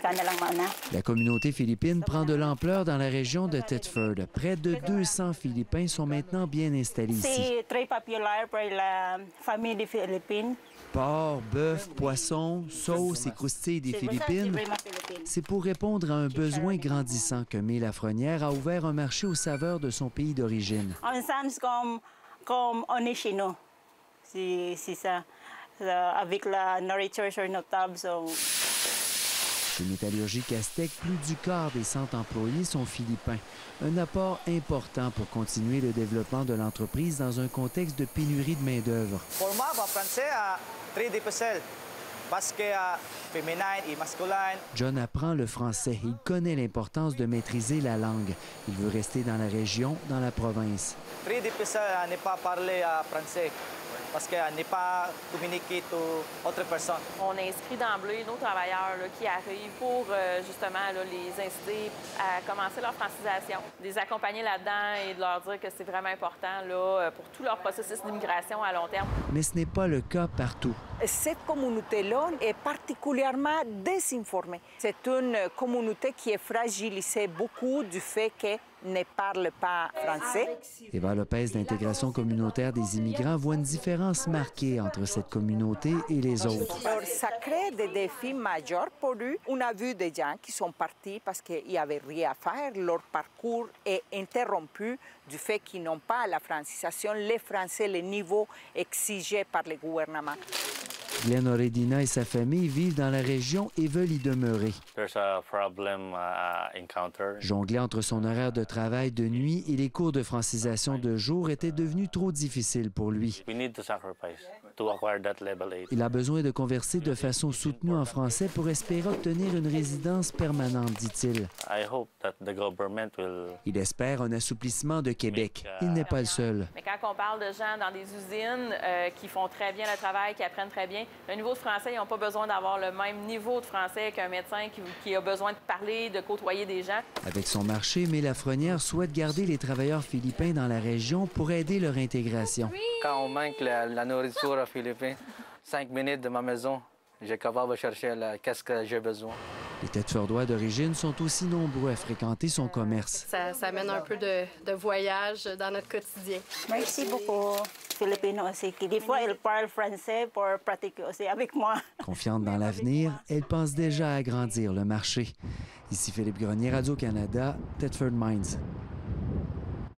La communauté philippine prend de l'ampleur dans la région de Thetford. Près de 200 Philippins sont maintenant bien installés ici. C'est très populaire pour la famille des Philippines. Porc, bœuf, poisson, sauce et croustilles des Philippines. C'est pour répondre à un besoin grandissant que May Lafrenière a ouvert un marché aux saveurs de son pays d'origine. Un sens comme on est chez nous. C'est ça. Avec la nourriture sur notre table. Chez Métallurgie Castec, plus du quart des 100 employés sont philippins. Un apport important pour continuer le développement de l'entreprise dans un contexte de pénurie de main-d'œuvre. Pour moi, en français, très difficile parce que féminin et masculin. John apprend le français. Il connaît l'importance de maîtriser la langue. Il veut rester dans la région, dans la province. Très difficile à ne pas parler français. Parce qu'on n'est pas communiqué à autre personne. On inscrit d'emblée nos travailleurs là, qui arrivent pour justement là, les inciter à commencer leur francisation, de les accompagner là-dedans et de leur dire que c'est vraiment important là, pour tout leur processus d'immigration à long terme. Mais ce n'est pas le cas partout. Cette communauté-là est particulièrement désinformée. C'est une communauté qui est fragilisée beaucoup du fait qu'elle ne parle pas français. Eva Lopez d'Intégration communautaire des immigrants voit une différence marquée entre cette communauté et les autres. Alors, ça crée des défis majeurs pour eux. On a vu des gens qui sont partis parce qu'il n'y avait rien à faire. Leur parcours est interrompu du fait qu'ils n'ont pas la francisation, les Français, le niveau exigé par le gouvernement. Glenn Oredina et sa famille vivent dans la région et veulent y demeurer. Jongler entre son horaire de travail de nuit et les cours de francisation de jour était devenu trop difficile pour lui. Il a besoin de converser de façon soutenue en français pour espérer obtenir une résidence permanente, dit-il. Il espère un assouplissement de Québec. Il n'est pas le seul. Mais quand on parle de gens dans des usines qui font très bien le travail, qui apprennent très bien, le niveau de français, ils n'ont pas besoin d'avoir le même niveau de français qu'un médecin qui a besoin de parler, de côtoyer des gens. Avec son marché, May Lafrenière souhaite garder les travailleurs philippins dans la région pour aider leur intégration. Quand on manque la nourriture philippine, 5 minutes de ma maison, j'ai capable de chercher qu'est-ce que j'ai besoin. Les Thetfordois d'origine sont aussi nombreux à fréquenter son commerce. Ça amène un peu de voyage dans notre quotidien. Merci beaucoup. Philippines aussi, qui des fois, ils parlent français pour pratiquer aussi avec moi. Confiante dans l'avenir, elle pense déjà à agrandir le marché. Ici Philippe Grenier, Radio-Canada, Thetford Mines.